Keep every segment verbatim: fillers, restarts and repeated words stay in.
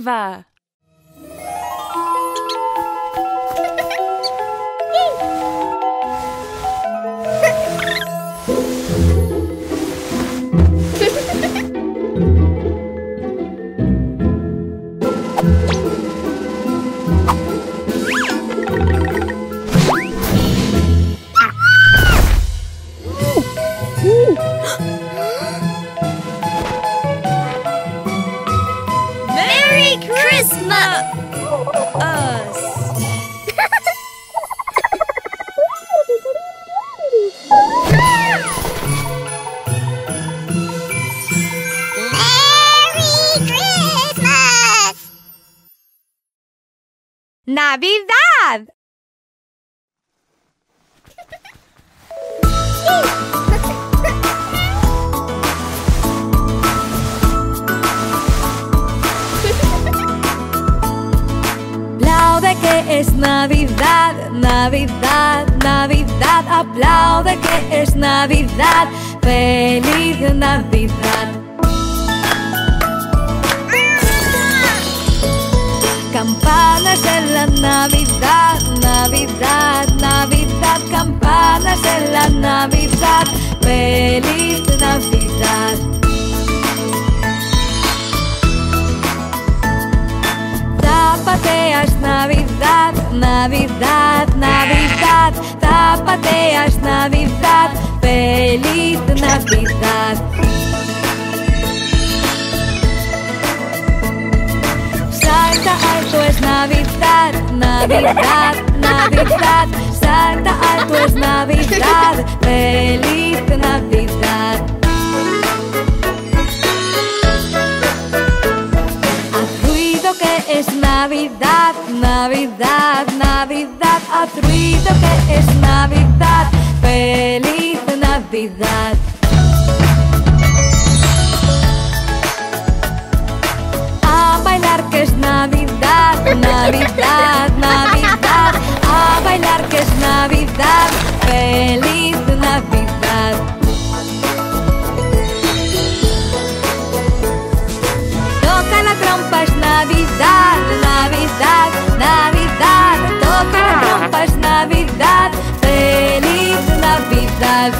Ava! Merry Christmas! Us! Merry Christmas! ¡Navidad! Aplaude que es Navidad, Navidad, Navidad. Aplaude que es Navidad, feliz Navidad. Campanas en la Navidad, Navidad, Navidad. Campanas en la Navidad, feliz Navidad. Zapateas Navidad, Navidad, Navidad. Zapateas Navidad, feliz Navidad. Salta alto es Navidad, Navidad, Navidad. Salta alto es Navidad, feliz Navidad. Haz ruido que es Navidad, Navidad, Navidad. Haz ruido que es Navidad, feliz Navidad. A bailar que es Navidad, Navidad, Navidad. A bailar que es Navidad, feliz Navidad. Toca la trompa es Navidad, Navidad, Navidad. Toca la trompa es Navidad, feliz Navidad.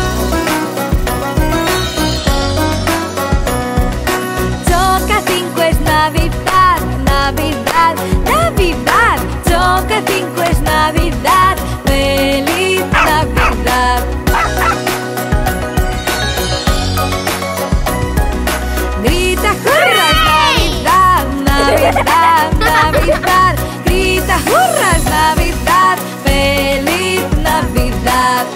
Choca cinco es Navidad, Navidad, Navidad. Choca cinco es Navidad, feliz Navidad. Grita hurras Navidad, Navidad, Navidad. Grita hurras Navidad, feliz Navidad.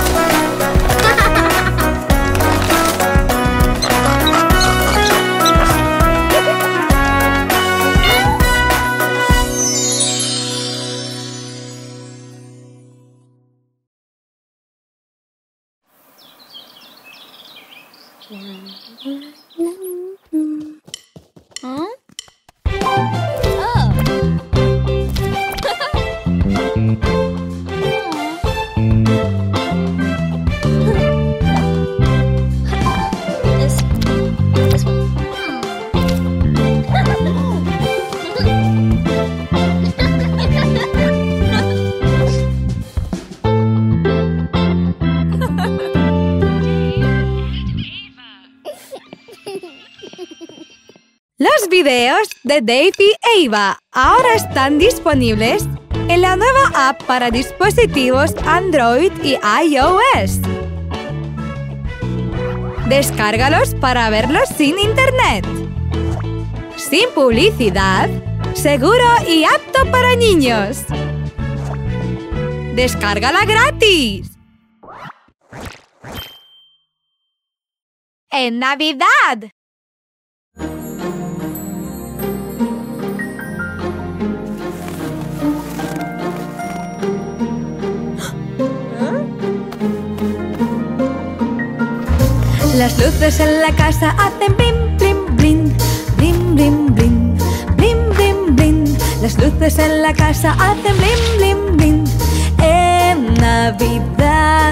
Huh? Oh. This, this one. Los videos de Dave y Ava ahora están disponibles en la nueva app para dispositivos Android y iOS. Descárgalos para verlos sin internet. Sin publicidad, seguro y apto para niños. ¡Descárgala gratis! ¡En Navidad! Las luces en la casa hacen blim, blim, blim, blim, blim, blim, blim, blim, blim. Las luces en la casa hacen blim, blim, blim. En Navidad.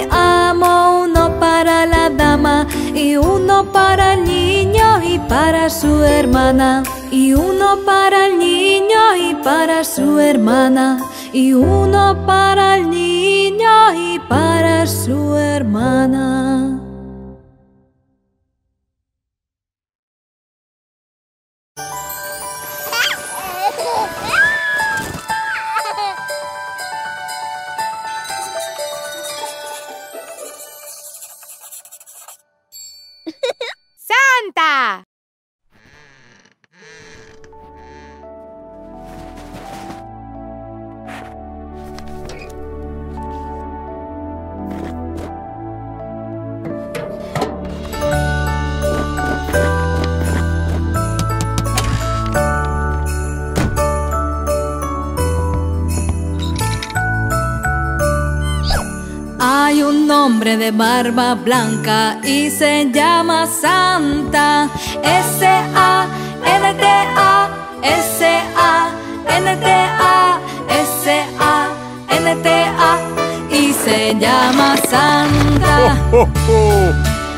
mi amo, uno para la dama, y uno para el niño y para su hermana, y uno para el niño y para su hermana, y uno para el niño y para su hermana. ¡Santa! Hay un hombre de barba blanca y se llama Santa. S A N T A, S A N T A, S A N T A, y se llama Santa. ¡Oh, oh, oh!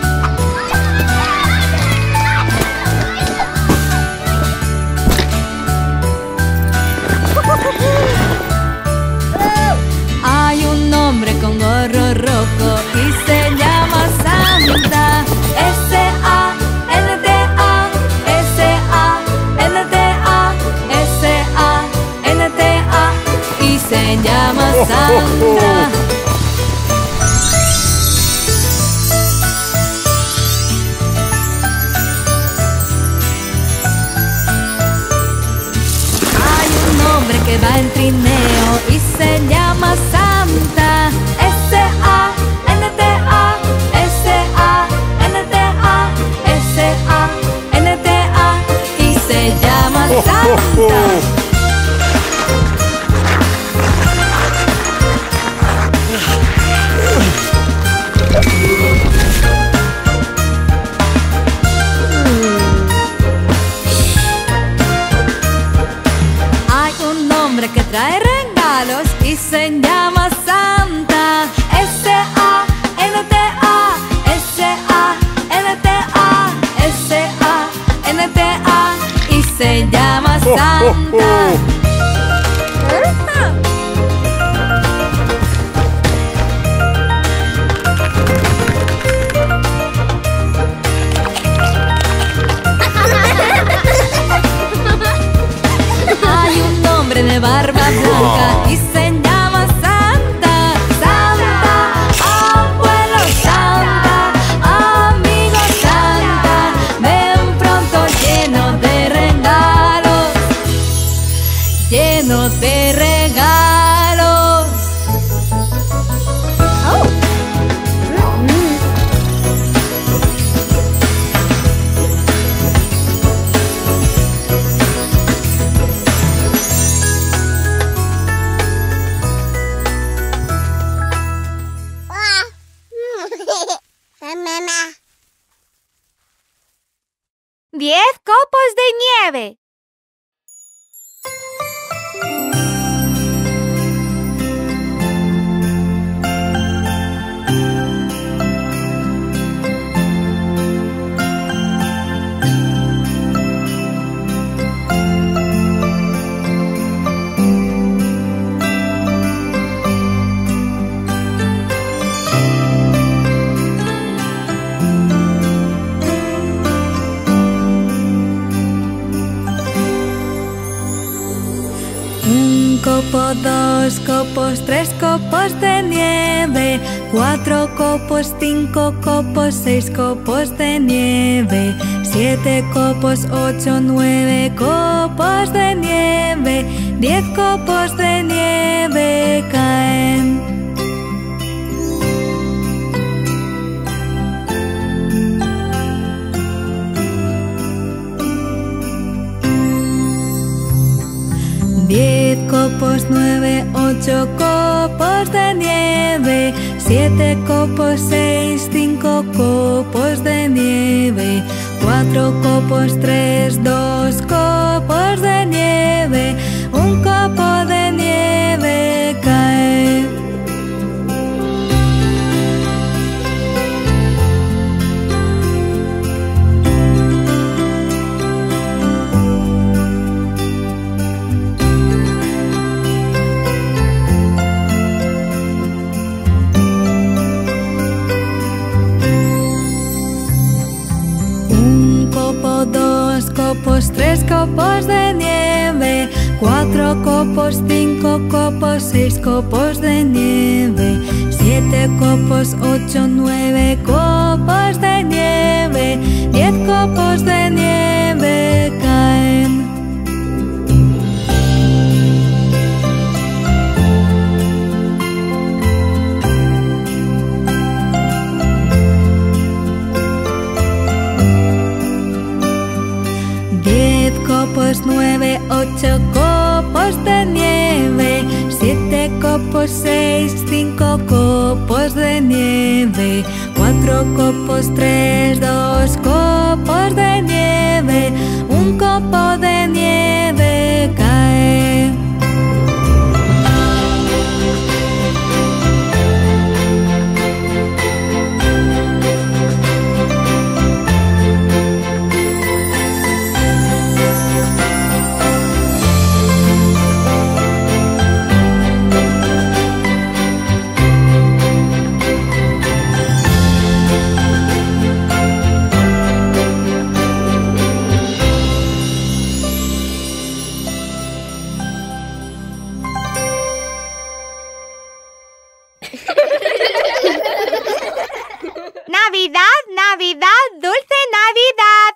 Hay un hombre con gorro rojo y se llama Santa. S A N T A, S A N T A, S A N T A, y se llama Santa. Hay un hombre que va en trineo y se llama Santa. S A N T A, S A N T A, S A N T A, y se llama Santa. Hay un hombre que trae regalos y se llama Santa. S A N T A, S A N T A, S A N T A, y se llama Santa. Hay un hombre de barba blanca y se llama Santa. Santa, abuelo Santa, amigo Santa, ven pronto lleno de regalos, lleno de regalos. Oh. Mm. ¡Diez copos de nieve! Un copo, dos copos, tres copos de nieve, cuatro copos, cinco copos, seis copos de nieve, siete copos, ocho, nueve copos de nieve, diez copos de nieve caen. Diez copos, nueve, ocho copos de nieve, siete copos, seis, cinco copos de nieve, cuatro copos, tres, dos copos de nieve, un copo de nieve cae. copos, tres copos de nieve. Cuatro copos, cinco copos, seis copos de nieve. Siete copos, ocho, nueve copos de nieve. Diez copos de nieve caen. Diez copos, nueve, ocho copos de nieve. Siete copos, seis, cinco copos de nieve. Cuatro copos, tres, dos copos de nieve. Un copo de nieve cae. Navidad, Navidad, dulce Navidad.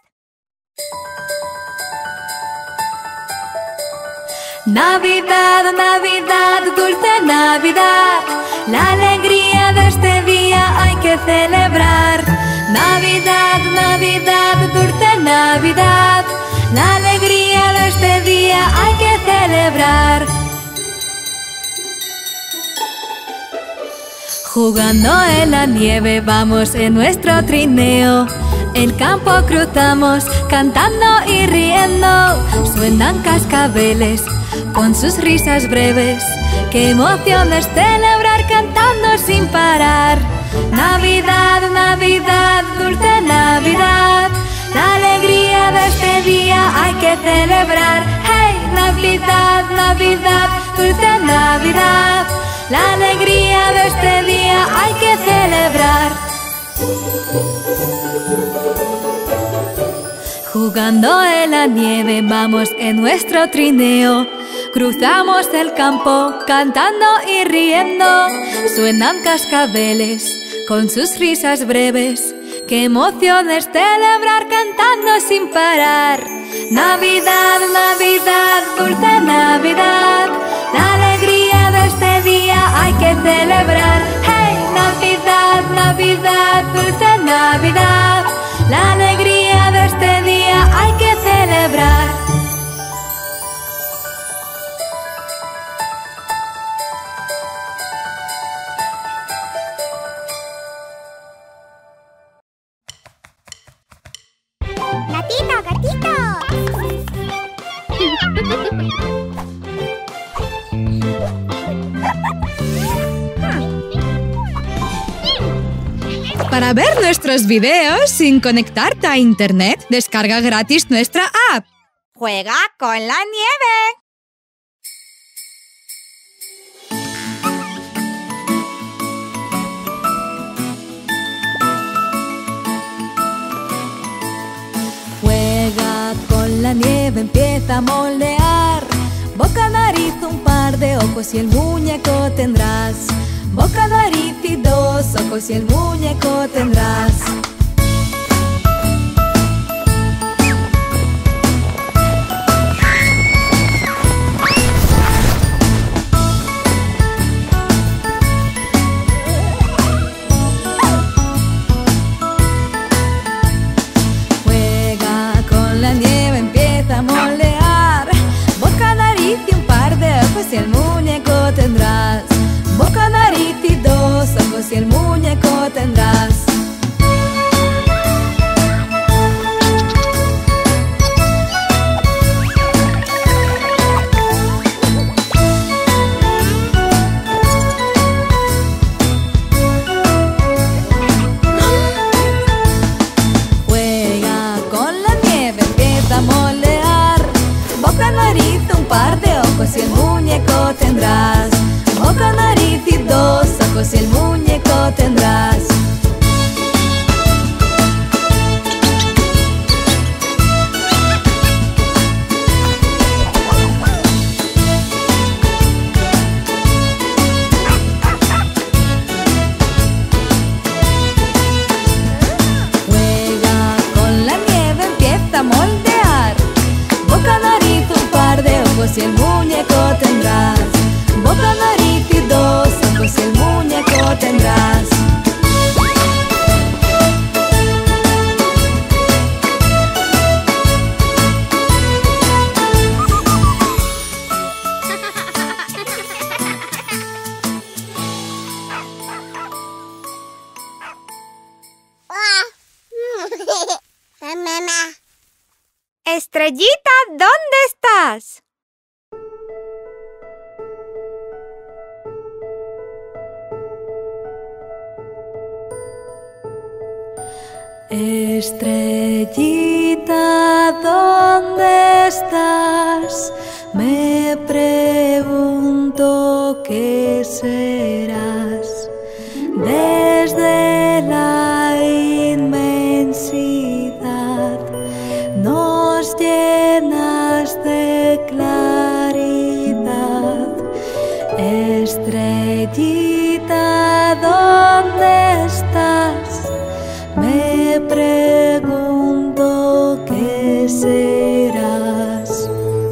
Navidad, Navidad, dulce Navidad. La alegría de este día hay que celebrar. Navidad, Navidad, dulce Navidad. La alegría de este día hay que celebrar. Jugando en la nieve vamos en nuestro trineo. El campo cruzamos cantando y riendo. Suenan cascabeles con sus risas breves. Qué emoción es celebrar cantando sin parar. Navidad, Navidad, dulce Navidad. La alegría de este día hay que celebrar. ¡Hey! Navidad, Navidad, dulce Navidad. La alegría de este día hay que celebrar. Jugando en la nieve vamos en nuestro trineo. Cruzamos el campo cantando y riendo. Suenan cascabeles con sus risas breves. Qué emoción es celebrar cantando sin parar. Navidad, Navidad, dulce Navidad. La alegría de este día hay que celebrar. ¡Hey! Navidad, Navidad, dulce Navidad. La alegría de este día hay que celebrar. Gatito, gatito. Para ver nuestros videos sin conectarte a internet, descarga gratis nuestra app. Juega con la nieve. Juega con la nieve, empieza a moldear. Boca, nariz, un par de ojos y el muñeco tendrás. Boca, nariz y dos ojos y el muñeco tendrás. Juega con la nieve, empieza a moldear. Boca, nariz y un par de ojos y el muñeco tendrás. Boca, nariz y dos ojos y el muñeco tendrás. Juega con la nieve, empieza a moldear. Boca, nariz, un par de ojos y el muñeco tendrás. Boca, nariz y dos ojos y el muñeco tendrás. ojos y el muñeco tendrás. Boca, nariz y dos ojos y el muñeco tendrás. Estrellita, ¿dónde estás? Estrellita, ¿dónde estás? Me pregunto qué serás. Desde la inmensidad nos llenas de claridad. Estrellita, ¿dónde estás? Me pregunto qué serás.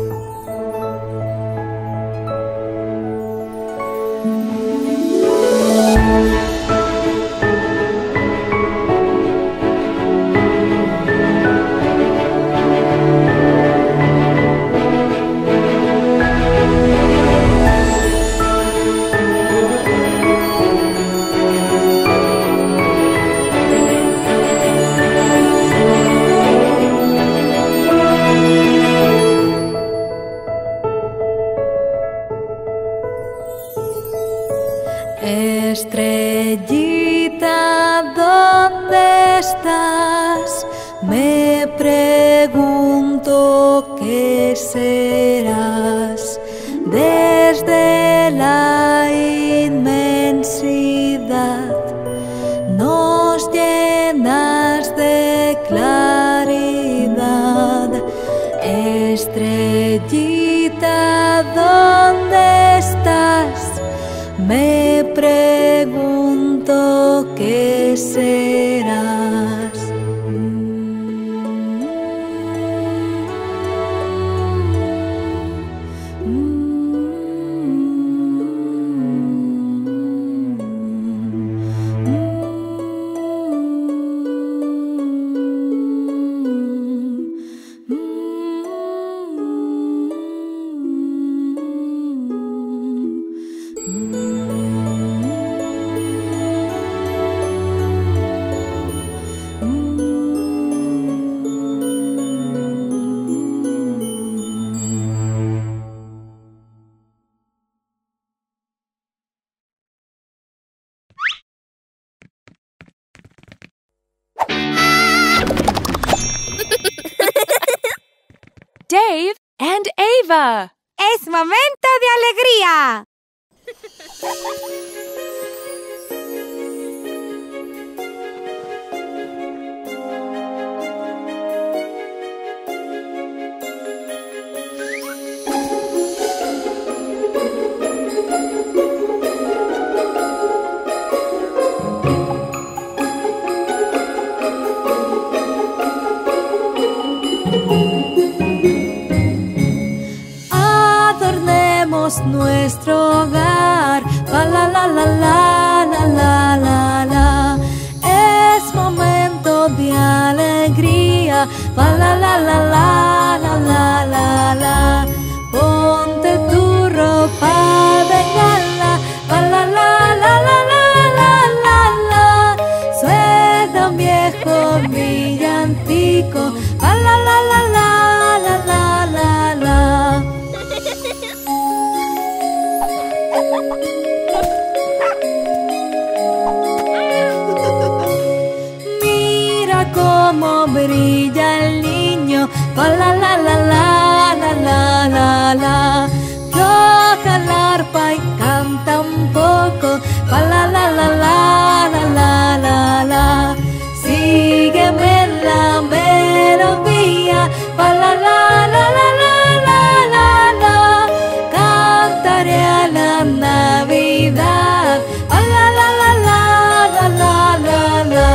Estrellita, ¿dónde estás? Me pregunto qué serás. Desde la inmensidad nos llenas de claridad. Estrellita, ¿dónde estás? Me pregunto qué serás. Dave and Ava. ¡Es momento de alegría! Nuestro hogar, la la la la la la la la la. Es momento de alegría, la la la la la la la la la. Ponte tu ropa de gala, la la la la la la la la. Suena un viejo villancico, la la la la la la la la. Mira cómo brilla el niño, la la la la la la la la la. Toca la arpa y canta un poco, la la la la la la la la la. Sígueme en la melodía, la la la la la la la la. Cantaré a la Navidad, la la la la la la la la.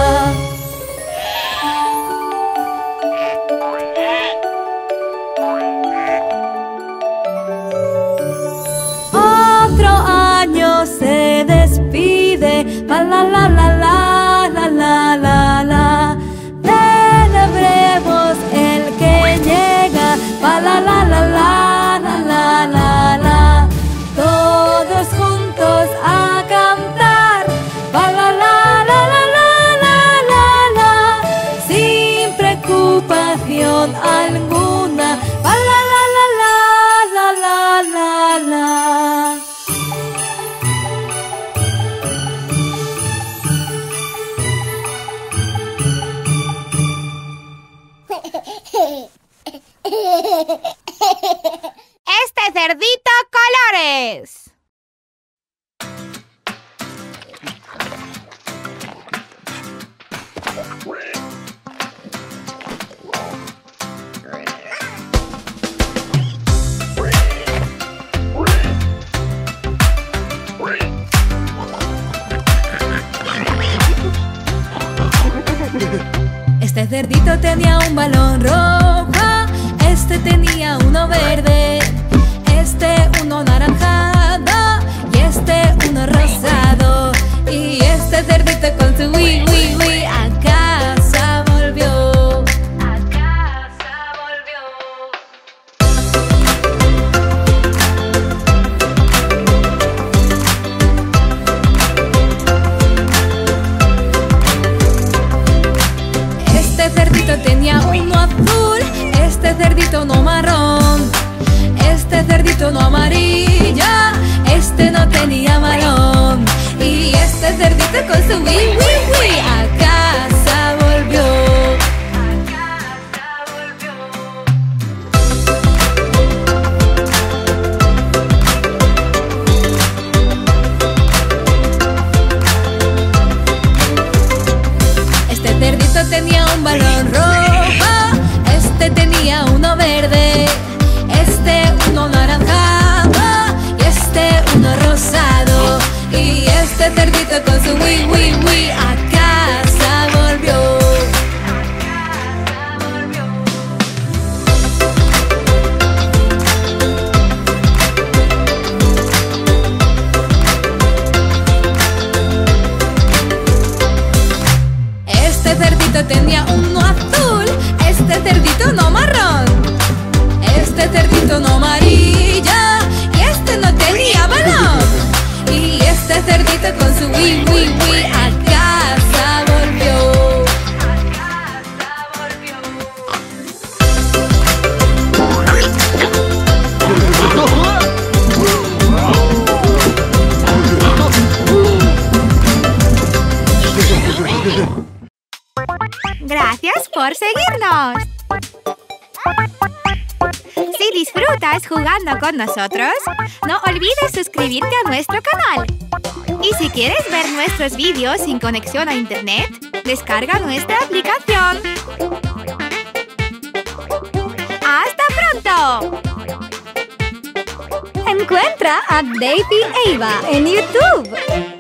La la la la la la la la la. Celebremos el que llega. Pa la la la la la la la la. Todos juntos a cantar. Pa la la la la la la la la. Sin preocupación alguna. Pa la la la la la la la la. ¡Este cerdito colores! Este cerdito tenía un balón rojo, este tenía uno verde, este uno naranjado y este uno rosado. Y este cerdito con su wi wi wi a casa volvió. A casa volvió. Este cerdito tenía uno azul, este cerdito no marrón, este cerdito no amarillo, este no tenía balón. Y este cerdito con su wi wi wi a casa volvió. A casa volvió. Este cerdito tenía un balón rojo, este tenía uno verde, este uno naranjado y este uno rosado. Y este cerdito con su wi wi wi a casa volvió. A casa volvió. Este cerdito tenía uno azul, este cerdito no marrón, este cerdito no amarillo y este no tenía balón. Y este cerdito con su wi wi wi a casa volvió. A casa volvió. Gracias por seguirnos. Si disfrutas jugando con nosotros, no olvides suscribirte a nuestro canal. Y si quieres ver nuestros vídeos sin conexión a internet, descarga nuestra aplicación. ¡Hasta pronto! Encuentra a Dave y Ava en YouTube.